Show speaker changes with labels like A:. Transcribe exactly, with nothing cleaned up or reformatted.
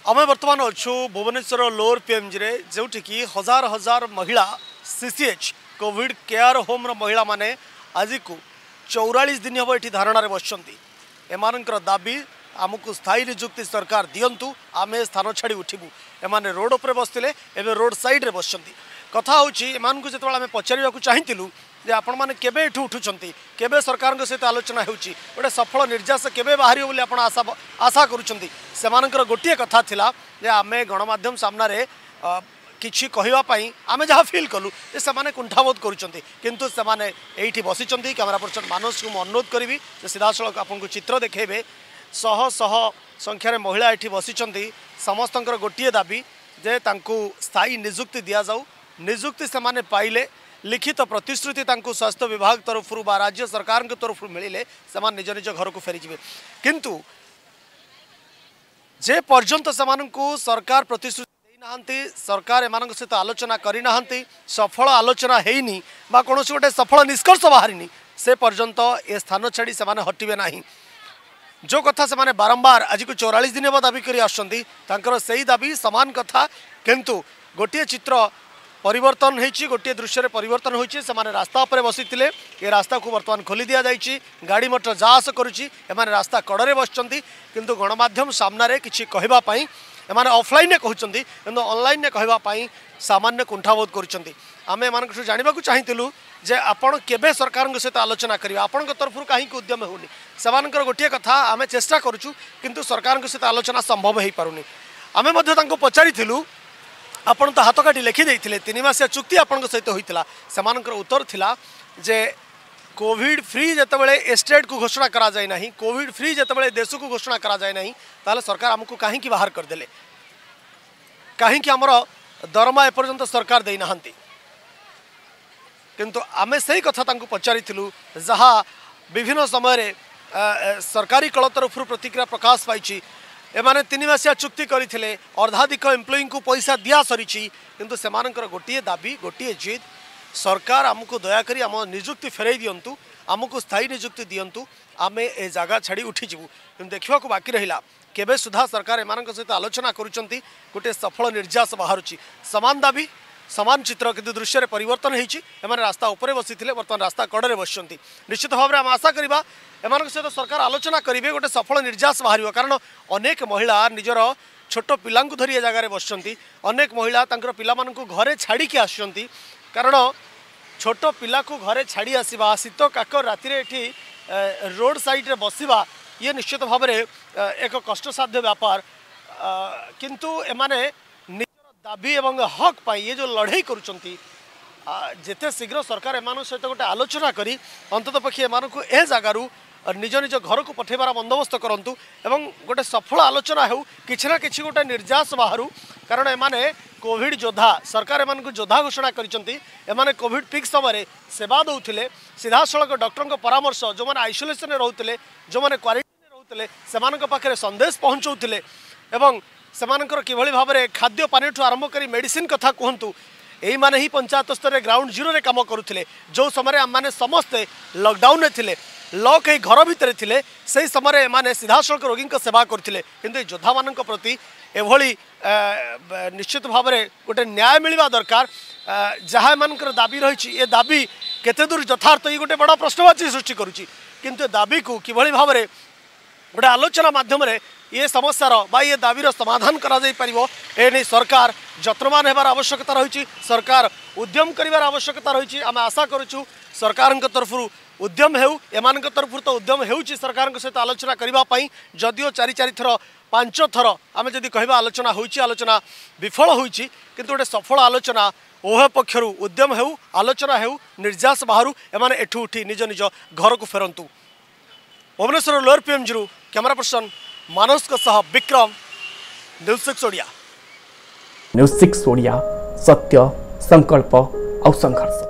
A: आम बर्तमान अच्छु भुवनेश्वर लोअर पीएमजी रे जोटि कि हजार हजार महिला सीसीएच कोविड केयर होम महिला माने आज को चौरालीस दिन हम ये धारणा बसुँच एमानकर दाबी आमको स्थायी निजुक्ति सरकार दिंतु आम स्थान छाड़ी उठबू एमाने रोड उपर बसते एवं रोड साइड रे बस कथा हूँ जो आम पचार चाहूँ जे आपण मैंने केबे एठू उठुचंती केबे सरकार सहित आलोचना होउची गोटे सफल निर्यास केबे बाहरी बोली आपण आशा आशा करूचंती सेमानकर गोटिए कथा थिला जे आमे गणमाध्यम सामने किछि कहिबा पई आमे जहा फील कलु जे सेमाने कुंठाबोध करूचंती किंतु सेमाने एठी बसिचंती कैमरा पर्सन मानस को अनुरोध करी जे सीधा सड़क आपन को चित्र देखेबे शह शह संख्यार महिला एठी बसिचंती समस्तंकर गोटिए दाबी जे तांकु स्थायी निजुक्ति दिया जाऊ निजुक्ति सेमाने पाइले लिखित प्रतिश्रुति तांकु स्वास्थ्य विभाग तरफ राज्य सरकार के तरफ मिले से निज निज घर को फेरी किंतु जे पर्यंत से सरकार प्रतिश्रुति देना सरकार एम सहित आलोचना करना सफल आलोचना होनी कौन गोटे सफल निष्कर्ष बाहरी से पर्यंत ए स्थान छाड़ी से हटवे ना जो कथा से बारंबार आज को चौरालीस दिन हम दाबी कर से दाबी सामान कथा किंतु गोटे चित्र परिवर्तन होती गोटे दृश्य परिवर्तन होती से रास्ता पर बसी ये रास्ता को बर्तमान खोली दि जाइए गाड़ी मोटर जा आस करुच्ची रास्ता कड़े बसुँच किंतु गणमाध्यम सामने किसी कहवाई एम ऑफलाइन कहते कि ऑनलाइन कहवाई सामान्य कुंठाबोध करें एम जानवा चाहूँ जे आपण केबे सरकार सहित आलोचना करिया आपण तरफ कहीं उद्यम होनी से गोटे कथा आम चेष्टा करुचु किंतु सरकार सहित आलोचना संभव हो पारुनी आम पचारि आपण तो हाथ काटी लिखि देइथिले तीन मासिया चुक्ति आपण सहित होइतिला समानकर उत्तर थिला जे कोविड फ्री जतबेले स्टेट को घोषणा करा जाय नाही कोविड फ्री जतबेले देश को घोषणा करा जाय नाही ताले सरकार हमको काहे की बाहर कर देले काहे की हमर दरमा ए पर्यंत सरकार देई नाहंती किंतु आमे सही कथा तांको पचारिथिलु जहा विभिन्न समय रे सरकारी कल तरफ प्रतिक्रिया प्रकाश पाइछि एमाने तीन मासिया चुक्ति करते अर्धाधिक एम्प्लॉई को पैसा दिया सरी किंतु सेमानकर गोटे दाबी गोटे जिद सरकार आमको दयाकोरी आम निजुक्ति फेरई दिंतु आमको स्थायी निजुक्ति दिंतु आम ए जगह छाड़ी उठीजु कि देखा बाकी रहा केबे सुधा सरकार एम सहित आलोचना करुँच गोटे सफल निर्यास बाहर सामान दाबी सामान चित्र किंतु दृश्य परिवर्तन होती रास्ता उपरे बसी बर्तमान रास्ता कड़े बसुँच निश्चित भाव में आम आशा करवा एम सहित सरकार आलोचना करेंगे गोटे सफल निर्यास बाहर कारण अनेक महिला निजर छोट पिला धरी जगार बसुँच अनेक महिला पिला घरे छाड़ी आसुँच कारण छोट पिला को घरे छाड़ी आसवा शीत काक राति रोड साइड रे बसवा ये निश्चित भाव में एक कष्टसाध्य व्यापार किंतु एमाने दाबी एवं हक पाई ये जो लड़ाई करुँच जिते शीघ्र सरकार एम सहित गोटे आलोचना करी अंतत पक्षी एम ए जगार निज निज घर को पठेबार बंदोबस्त करूँ एवं गोटे सफल आलोचना हो किसी ना कि गोटे निर्यास बाहर कारण एमाने कोविड योद्धा सरकार एम योद्धा घोषणा कर कोविड पिक समय सेवा दौले सीधा सड़क डॉक्टर परामर्श जो मैंने आइसोलेसन रोते जो मैंने क्वारंटाइन रोते से पाखे संदेश पहुँचाऊे एवं सेमानकर किभली भाव में खाद्य पानी ठू आरंभ कर मेडिसिन कथा कहतु यही माने ही पंचायत स्तर में ग्राउंड जीरो रे काम करुले जो समय आम मैंने समस्ते लॉकडाउन में थे लॉक ही घर भितर थे से समय एमाने सीधा सड़क रोगी सेवा करते किंतु योद्धा मान प्रति एभली निश्चित भाव में गोटे न्याय मिलवा दरकार जहाँ एमानकर दाबी रही ए दाबी केते दूर यथार्थ ये गोटे बड़ा प्रश्नवाची सृष्टि करुच्ची किंतु दाबी को किभली भाव में गोटे आलोचना माध्यम ये समस्यार बा ये दाबीर समाधान करा जाई परिबो एने सरकार जत्नवान होबार आवश्यकता रही सरकार उद्यम करिवार आवश्यकता रही आम आशा करूँ सरकार तरफ उद्यम हो एमान तरफ तो उद्यम हो सरकार सहित आलोचना करने जदिओ चारि चारि थर पांच थर आम जदि कह आलोचना होची आलोचना विफल होची किंतु गोटे सफल आलोचना उभय पक्षर उद्यम हो आलोचना हो निर्यास बाहर एमाने एठू उठी निज निज घर को फेरंतु Bhubaneswar lower PMG camera person Manas को सह Vikram news six Odia
B: news six Odia सत्य संकल्प और संघर्ष।